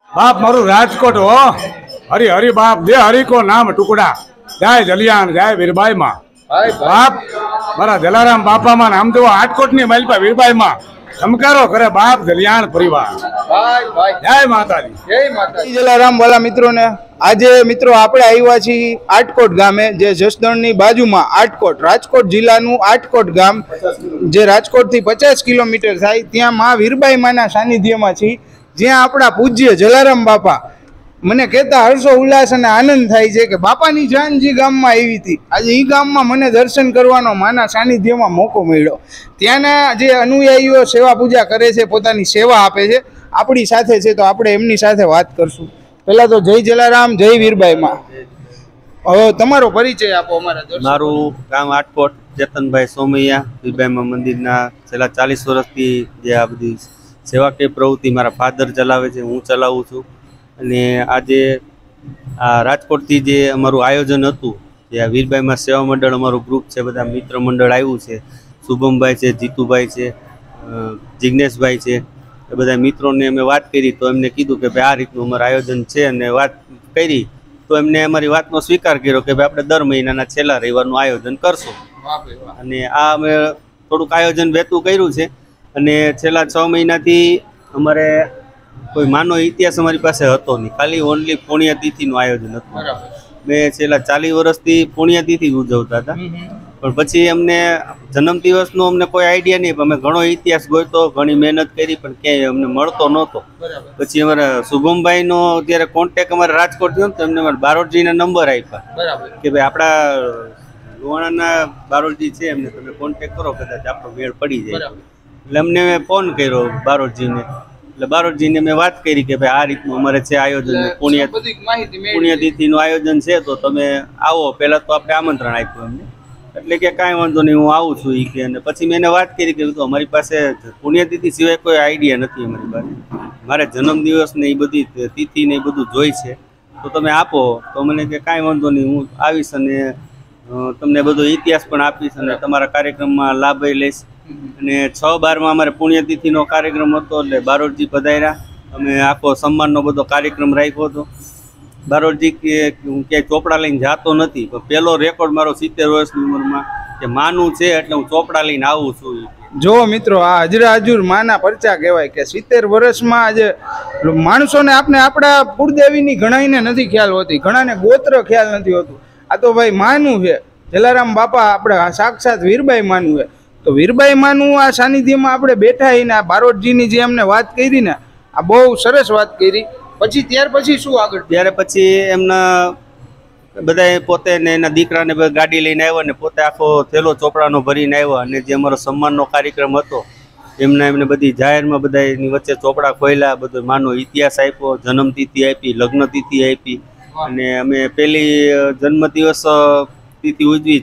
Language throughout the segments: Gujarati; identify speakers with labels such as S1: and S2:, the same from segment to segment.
S1: बाप मारू राजकोट हो हरी हरी बाप दे हरी को नाम टुकड़ा जय जलियान जय वीरबाई माँ बाप मारा जलाराम बापा माँ नाम तो आटकोट नहीं माइल पर वीरबाई माँ चमकारो करे बाप जलियान परिवार जय माता दी
S2: जय माता जलाराम वाला मित्रों ने आज मित्रों આપણે આવ્યા છીએ આટકોટ ગામે જે જસદણની બાજુમાં આટકોટ રાજકોટ જિલ્લાનું આટકોટ ગામ જે રાજકોટથી 50 કિલોમીટર થાય ત્યાં માં વીરબાઈ માના સાનિધ્યમાં છીએ જ્યાં આપણા પૂજ્ય જલારામ બાપા મને કહેતા હર્ષો ઉલ્લાસ અને આનંદ થાય છે કે બાપાની જાન જે ગામમાં આવી હતી આજે એ ગામમાં મને દર્શન કરવાનો માના સાનિધ્યમાં મોકો મળ્યો ત્યાંના જે અનુયાયીઓ સેવા પૂજા કરે છે પોતાની સેવા આપે છે આપણી સાથે છે તો આપણે એમની સાથે વાત કરશું પહેલા તો જય જલારામ જય વીરબાઈ માં હવે તમારો પરિચય આપો અમારા દર્શકો
S3: મારું ગામ આટકોટ ચેતનભાઈ સોમૈયા વીરબાઈ માં મંદિરના છેલ્લા 40 વર્ષથી જે આ બધી સેવાકીય પ્રવૃત્તિ મારા ફાધર ચલાવે છે હું ચલાવું છું અને આજે આ રાજકોટથી જે અમારું આયોજન હતું જે આ વીરબાઈ માં સેવા મંડળ અમારું ગ્રુપ છે બધા મિત્ર મંડળ આવ્યું છે શુભમભાઈ છે જીતુભાઈ છે જિગ્નેશભાઈ છે એ બધા મિત્રોને અમે વાત કરી તો એમને કીધું કે ભાઈ આ રીતનું અમારું આયોજન છે અને વાત કરી તો એમને અમારી વાતનો સ્વીકાર કર્યો કે ભાઈ આપણે દર મહિનાના છેલ્લા રવિવારનું આયોજન કરશું અને આ અમે થોડુંક આયોજન વહેતું કર્યું છે અને છેલ્લા 6 મહિનાથી અમારે કોઈ માનો ઇતિહાસ અમારી પાસે હતો નહીં ખાલી ઓનલી પુણ્યતિથિનું આયોજન હતું મેં છેલ્લા 40 વર્ષથી પુણ્યતિથિ ઉજવતા હતા પણ પછી અમને જન્મદિવસનો અમને કોઈ આઈડિયા નહીં અમે ઘણો ઇતિહાસ ગોતો ઘણી મહેનત કરી પણ ક્યાંય અમને મળતો નહોતો પછી અમારા શુભમભાઈનો જ્યારે કોન્ટેક્ટ અમારે રાજકોટ થયો ને તો એમને અમારા બારોટજીના નંબર આપ્યા કે ભાઈ આપણા લુહાણાના બારોટજી છે એમને તમે કોન્ટેક્ટ કરો કદાચ આપણો મેળ પડી જાય એટલે અમને મેં ફોન કર્યો બારોટજીને એટલે બારોટજીને મેં વાત કરી કે ભાઈ આ રીતનું અમારે છે આયોજન પુણ્યતિથિનું આયોજન છે તો તમે આવો પહેલાં તો આપણે આમંત્રણ આપ્યું એમને એટલે કે કાંઈ વાંધો નહીં હું આવું છું એ કે અને પછી મેં એને વાત કરી કે તો અમારી પાસે પુણ્યતિથિ સિવાય કોઈ આઈડિયા નથી અમારી પાસે મારે જન્મદિવસ ને એ બધી તિથિ ને એ બધું જોઈ છે તો તમે આપો તો મને કે કાંઈ વાંધો નહીં હું આવીશ અને તમને બધો ઇતિહાસ પણ આપીશ અને તમારા કાર્યક્રમમાં લાભ લઈશ અને 6/12 અમારે પુણ્યતિથિનો કાર્યક્રમ હતો એટલે બારોટજી પધાર્યા અમે આખો સન્માનનો બધો કાર્યક્રમ રાખ્યો હતો બારોટજી કે હું ક્યાંય ચોપડા લઈને જતો નથી પણ પહેલો રેકોર્ડ મારો 70 વર્ષની ઉંમરમાં કે માનું છે એટલે હું ચોપડા લઈને આવું છું
S2: જો મિત્રો આ હજરા હજુર માના પરચા કહેવાય કે 70 વર્ષમાં આજે માણસોને આપણા કુળદેવીની ઘણાઈને નથી ખ્યાલ હોતી ઘણાને ગોત્ર ખ્યાલ નથી હોતું આ તો ભાઈ માનું છે જલારામ બાપા આપણે સાક્ષાત વીરબાઈ માનું છે તો વીરબાઈ માનું આ સાનિધ્યમાં આપણે બેઠા ને આ બારોટજીની જે અમને વાત કરી ને આ બહુ સરસ વાત કરી પછી ત્યાર પછી શું આગળ
S3: ત્યારે પછી એમના બધા પોતે ને એના દીકરાને ગાડી લઈને આવ્યા ને પોતે આખો થેલો ચોપડાનો ભરીને આવ્યા અને જે અમારો સન્માનનો કાર્યક્રમ હતો એમને બધી જાહેરમાં બધા એની વચ્ચે ચોપડા ખોલ્યા બધો માનો ઇતિહાસ આપ્યો જન્મતિથિ આપી લગ્નતિથિ આપી અને અમે પહેલી જન્મદિવસ તિથિ ઉજવી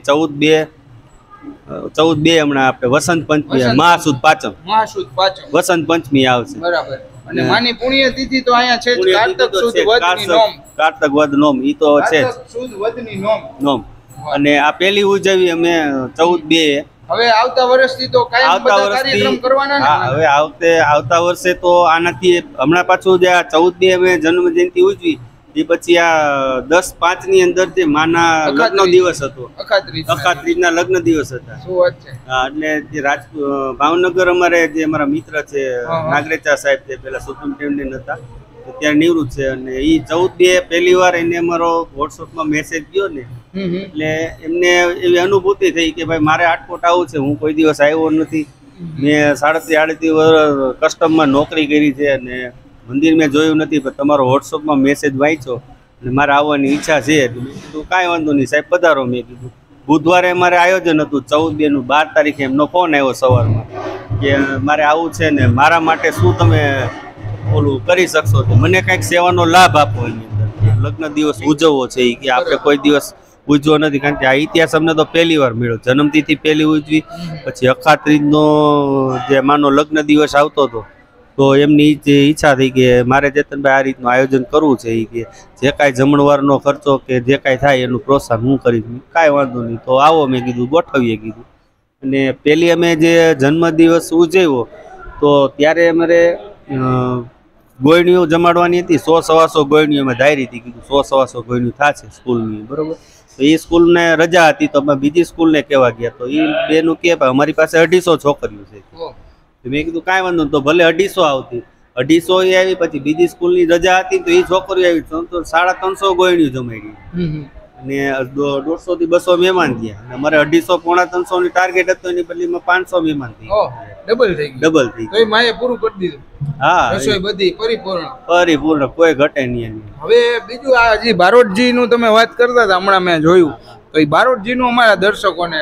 S3: 14/2 હમણાં આપણે વસંત પંચમી મહાસુદ પાંચમ વસંત પંચમી આવશે
S2: બરાબર અને માની પુણ્યતિથિ તો અહીંયા છે
S3: કારતક વદ નોમ ઈ તો છે
S2: સુદ વદની નોમ
S3: અને આ પહેલી ઉજવી અમે 14/2
S2: હવે આવતા વર્ષથી તો કાયમ બધા કાર્યક્રમ કરવાના ને
S3: હવે આવતા વર્ષે તો આનાથી હમણાં પાછું જે આ 14/2 અમે જન્મ જયંતિ ઉજવી એ પછી આ 10/5 ની અંદર જે માના લગ્ન દિવસ હતો અખાત્રીજના લગ્ન દિવસ હતા હા એટલે જે ભાવનગર અમારે જે અમારા મિત્ર છે નાગરેચા સાહેબ છે પેલા સુપ્રીમટેન્ડન્ટ હતા અત્યારે નિવૃત્ત છે અને એ 14/2 પહેલી વાર એને અમારો વોટ્સઅપમાં મેસેજ ગયો ને એટલે એમને એવી અનુભૂતિ થઈ કે ભાઈ મારે આટકોટ આવું છે હું કોઈ દિવસ આવ્યો નથી મેં 37-38 વર્ષ કસ્ટમમાં નોકરી કરી છે અને મંદિર મેં જોયું નથી પણ તમારો વોટ્સઅપમાં મેસેજ વાંચ્યો અને મારે આવવાની ઈચ્છા છે મેં કીધું કાંઈ વાંધો નહીં સાહેબ પધારો મેં કીધું બુધવારે મારે આયોજન હતું 14/2 12 તારીખે એમનો ફોન આવ્યો સવારમાં કે મારે આવું છે ને મારા માટે શું તમે ઓલું કરી શકશો તો મને કંઈક સેવાનો લાભ આપો એની અંદર લગ્ન દિવસ ઉજવવો છે એ કે આપણે કોઈ દિવસ ઉજવો નથી કારણ કે આ ઇતિહાસ અમને તો પહેલી વાર મળ્યો જન્મતિથિ પહેલી ઉજવી પછી અખાત્રીજનો જે માનો લગ્ન દિવસ આવતો હતો તો એમની ઈચ્છા થઈ કે મારે ચેતનભાઈ આ રીતનું આયોજન કરવું છે એ કે જે કાંઈ જમણવારનો ખર્ચો કે જે કાંઈ થાય એનું પ્રોત્સાહન હું કરીશ કાંઈ વાંધો નહીં તો આવો મેં કીધું ગોઠવીએ કીધું અને પહેલી અમે જે જન્મદિવસ ઉજવ્યો તો ત્યારે અમારે ગોયણીઓ જમાડવાની હતી. 100-125 ગોયણીઓ મેં ધારી હતી, કીધું 100-125 ગોયણીઓ થશે સ્કૂલની, બરોબર. તો એ સ્કૂલને રજા હતી તો અમે બીજી સ્કૂલને કહેવા ગયા, તો એ બેનું કે ભાઈ અમારી પાસે 250 છોકરીઓ છે. તો મેં કીધું કાંઈ વાંધો નહીં, તો ભલે 250 આવતી. 250 એ આવી, પછી બીજી સ્કૂલની રજા હતી તો એ છોકરીઓ આવી, તો 350 ગોયણીઓ જમાડી. અને 150 થી 200 મહેમાન થયા, અને અમારે 250-300 ની ટાર્ગેટ હતો, એની બદલીમાં 500 મહેમાન થઈ
S2: ડબલ થઈ ગયું.
S3: ડબલ થઈ
S2: તો એ માએ પૂરું કરી દીધું.
S3: હા,
S2: રસોઈ બધી પરિપૂર્ણ.
S3: કોઈ ઘટે નહીં.
S2: હવે બીજું આ હજી બારોટજી નું તમે વાત કરતા હતા, હમણાં મેં જોયું, તો એ બારોટજી નું અમારા દર્શકોને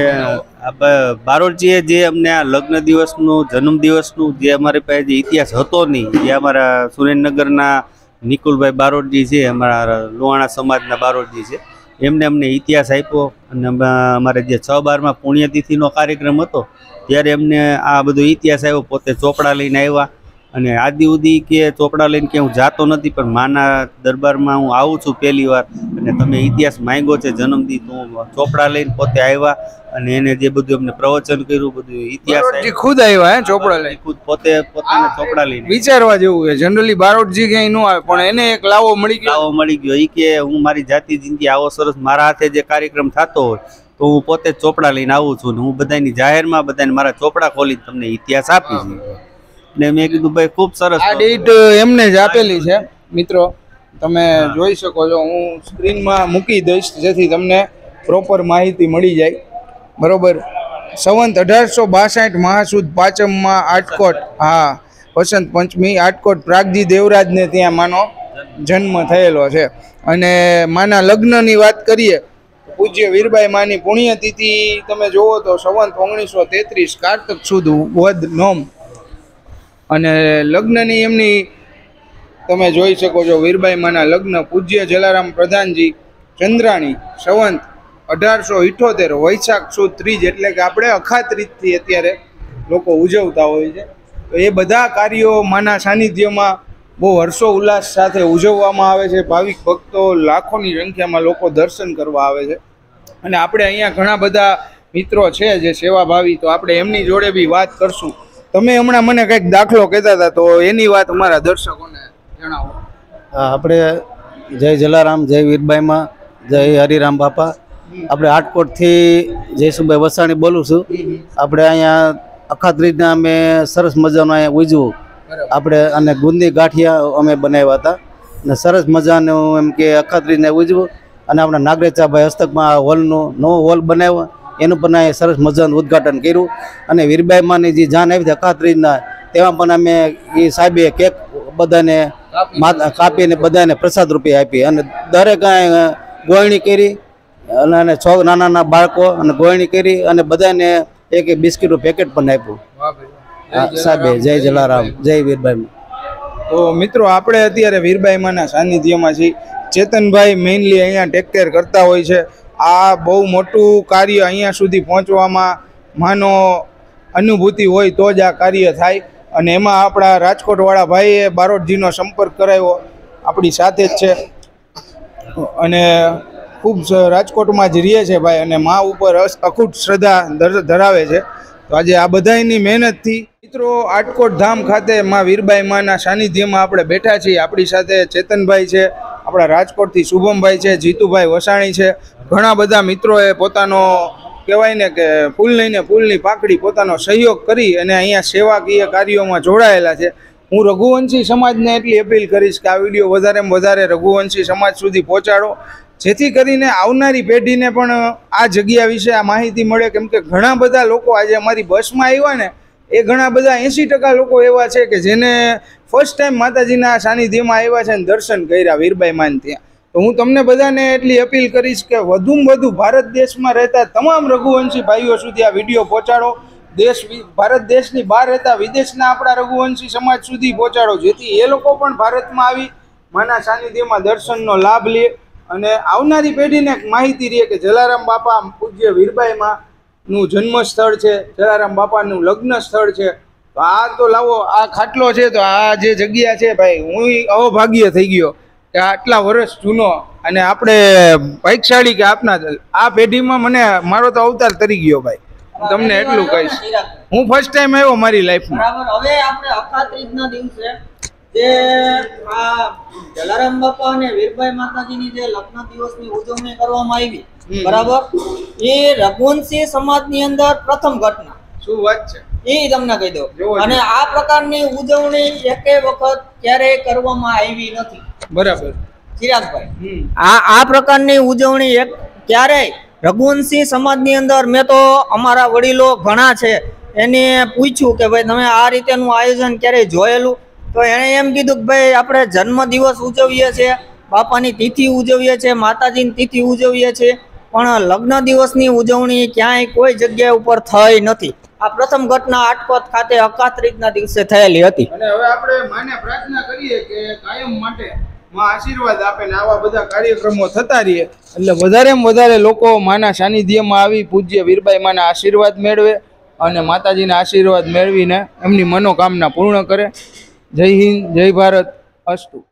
S3: બારોટજીએ જે અમને આ લગ્ન દિવસનું, જન્મ દિવસનું જે અમારી પાસે જે ઇતિહાસ હતો નહીં, જે અમારા સુરેન્દ્રનગરના નિકુલભાઈ બારોટજી છે, અમારા લોહાણા સમાજના બારોટજી છે, એમને અમને ઇતિહાસ આપ્યો. અને અમારે જે 6/12 પુણ્યતિથિનો કાર્યક્રમ હતો ત્યારે અમને આ બધો ઇતિહાસ આવ્યો. પોતે ચોપડા લઈને આવ્યા, અને આદિ ઉદી કે ચોપડા લઈને કે હું જાતો નથી, પણ માના દરબારમાં હું આવું છું પહેલી વાર, અને તમે ઇતિહાસ માંગ્યો છે જન્મથી, તો હું ચોપડા લઈને પોતે આવ્યા, અને એને જે બધું અમને પ્રવચન કર્યું, બધું ઇતિહાસ
S2: ખુદ આવ્યા હે ચોપડા લઈને,
S3: ખુદ પોતાના ચોપડા લઈને.
S2: વિચારવા જેવું છે. જનરલી બારોટજી ક્યાંય ન આવે, પણ એને એક લાવો મળી
S3: ગયો. એ કે હું મારી જાતિ જિંદગી આવો સરસ મારા હાથે જે કાર્યક્રમ થતો હોય તો હું પોતે જ ચોપડા લઈને આવું છું, ને હું બધાની જાહેરમાં બધાને મારા ચોપડા ખોલીને તમને ઇતિહાસ આપીશ. એટલે મેં કીધું ભાઈ ખૂબ સરસ.
S2: આ ડેટ એમને જ આપેલી છે મિત્રો, તમે જોઈ શકો છો. હું સ્ક્રીનમાં મૂકી દઈશ જેથી તમને પ્રોપર માહિતી મળી જાય, બરોબર. સંવંત 1862 મહાસુદ પાંચમમાં આટકોટ, હા, વસંત પંચમી, આટકોટ પ્રાગજી દેવરાજને ત્યાં માનો જન્મ થયેલો છે. અને માના લગ્નની વાત કરીએ, પૂજ્ય વીરબાઈ માની પુણ્યતિથિ તમે જોવો તો સંવંત 1933 કારતક સુદ વદ નોમ. અને લગ્નની એમની તમે જોઈ શકો છો, વીરબાઈ માના લગ્ન પૂજ્ય જલારામ પ્રધાનજી ચંદ્રાણી સંવંત 1878 વૈશાખ સુદ 30, એટલે કે આપણે અખાત્રીજથી અત્યારે લોકો ઉજવતા હોય છે. તો એ બધા કાર્યો માના સાનિધ્યમાં બહુ હર્ષો ઉલ્લાસ સાથે ઉજવવામાં આવે છે. ભાવિક ભક્તો લાખોની સંખ્યામાં લોકો દર્શન કરવા આવે છે. અને આપણે અહીંયા ઘણા બધા મિત્રો છે જે સેવાભાવી, તો આપણે એમની જોડે બી વાત કરશું. તમે હમણાં મને કંઈક દાખલો કહેતા હતા, તો એની વાત અમારા દર્શકોને જણાવો.
S4: આપણે જય જલારામ, જય વીરબાઈમાં, જય હરિરામ બાપા. આપણે આટકોટથી જયસુભાઈ વસાણી બોલું છું. આપણે અહીંયા અખાત્રીજના અમે સરસ મજાનું અહીંયા ઉજવું આપણે, અને ગુંદી ગાંઠિયા અમે બનાવ્યા હતા, અને સરસ મજાનું એમ કે અખાત્રીજને ઉજવું. અને આપણા નાગરેચાભાઈ હસ્તકમાં હોલનું નવો હોલ બનાવ્યો, એનું પણ અહીંયા સરસ મજાનું ઉદ્ઘાટન કર્યું. અને વીરબાઈમાંની જે જાન આવી હતી અખાત્રીજના, તેમાં પણ અમે એ સાહેબે કેક બધાને કાપીને બધાને પ્રસાદ રૂપે આપી, અને દરેક ગોળણી કરી, અને નાના નાના બાળકો અને ગોળણી કરી, અને બધાને એક એક બિસ્કીટનું પેકેટ પણ આપ્યું. સાહેબે જય જલારામ, જય વીરબાઈ.
S2: તો મિત્રો આપણે અત્યારે વીરબાઈમાંના સાનિધ્યમાં છીએ. ચેતનભાઈ મેઇનલી અહીંયા ટેક કેર કરતા હોય છે. આ બહુ મોટું કાર્ય અહીંયા સુધી પહોંચવામાં માનો અનુભૂતિ હોય તો જ આ કાર્ય થાય. અને એમાં આપણા રાજકોટવાળા ભાઈએ બારોટજીનો સંપર્ક કરાવ્યો, આપણી સાથે જ છે, અને ખૂબ રાજકોટમાં જ રહે છે ભાઈ, અને મા ઉપર અખૂટ શ્રદ્ધા ધરાવે છે. તો આજે આ બધાની મહેનતથી મિત્રો આટકોટ ધામ ખાતે માં વીરબાઈ માના સાનિધ્યમાં આપણે બેઠા છીએ. આપણી સાથે ચેતનભાઈ છે, આપણા રાજકોટથી શુભમભાઈ છે, જીતુભાઈ વસાણી છે. ઘણા બધા મિત્રોએ પોતાનો કહેવાય ને કે ફૂલ લઈને ફૂલની પાકડી પોતાનો સહયોગ કરી અને અહીંયા સેવાકીય કાર્યોમાં જોડાયેલા છે. હું રઘુવંશી સમાજને એટલી અપીલ કરીશ કે આ વિડીયો વધારેમાં વધારે રઘુવંશી સમાજ સુધી પહોંચાડો, જેથી કરીને આવનારી પેઢીને પણ આ જગ્યા વિશે આ માહિતી મળે. કેમ કે ઘણા બધા લોકો આજે અમારી બસમાં આવ્યા ને, એ ઘણા બધા 80% લોકો એવા છે કે જેને ફર્સ્ટ ટાઈમ માતાજીના સાનિધ્યમાં આવ્યા છે અને દર્શન કર્યા વીરબાઈ માન ત્યાં. તો હું તમને બધાને એટલી અપીલ કરીશ કે વધુમાં વધુ ભારત દેશમાં રહેતા તમામ રઘુવંશી ભાઈઓ સુધી આ વિડીયો પહોંચાડો. ભારત દેશની બહાર રહેતા વિદેશના આપણા રઘુવંશી સમાજ સુધી પહોંચાડો, જેથી એ લોકો પણ ભારતમાં આવી માના સાનિધ્યમાં દર્શનનો લાભ લે અને આવનારી પેઢીને માહિતી રહે કે જલારામ બાપા પૂજ્ય વીરબાઈમાં નું જન્મ સ્થળ છે, જલારામ બાપાનું લગ્ન સ્થળ છે. તો આ તો લાવો, આ ખાટલો છે, તો આ જે જગ્યા છે ભાઈ, હું અભાગ્ય થઈ ગયો કે આટલા વર્ષ જૂનો, અને આપણે ભાગ્યશાળી કે આપના આ પેઢીમાં મને મારો તો અવતાર તરી ગયો ભાઈ. તમને એટલું કહીશ, હું ફર્સ્ટ ટાઈમ આવ્યો મારી લાઈફમાં.
S5: બરાબર. હવે આપણે અખાત્રીજના દિવસે જે આ જલારામ બાપા અને વીરબાઈ માતાજીની જે લગ્ન દિવસની ઉજવણી કરવામાં આવી, બરાબર, એ રઘુવંશી સમાજની અંદર પ્રથમ ઘટના.
S2: શું વાત છે
S5: એ તમને કહી દઉં. અને આ પ્રકારની ઉજવણી એકે વખત ક્યારેય કરવામાં આવી નથી.
S2: બરાબર
S5: ચિરાગભાઈ, આ પ્રકારની ઉજવણી એક ક્યારેય રઘુવંશી સમાજની અંદર મેં તો અમારા વડીલો ઘણા છે એને પૂછ્યું કે ભાઈ તમે આ રીતેનું આયોજન ક્યારેય જોયેલું? તો એણે એમ કીધું કે ભાઈ આપણે જન્મ દિવસ ઉજવીએ છીએ, બાપાની તિથિ ઉજવીએ છીએ, માતાજીની તિથિ ઉજવીએ છીએ, પણ લગ્ન દિવસની ઉજવણી ક્યાંય કોઈ જગ્યા ઉપર થઈ નથી. આ પ્રથમ ઘટના આટકોટ ખાતે અકાત્રીજના દિવસે થયેલી હતી.
S2: અને હવે આપણે માને પ્રાર્થના કરીએ કે કાયમ માટે માં આશીર્વાદ આપે ને આવા બધા કાર્યક્રમો થતા રહીએ, એટલે વધારેમાં વધારે લોકો માના સાનિધ્યમાં આવી પૂજ્ય વીરબાઈ માના આશીર્વાદ મેળવે અને માતાજીના આશીર્વાદ મેળવીને એમની મનોકામના પૂર્ણ કરે. જય હિન્દ, જય ભારત, અસ્તુ.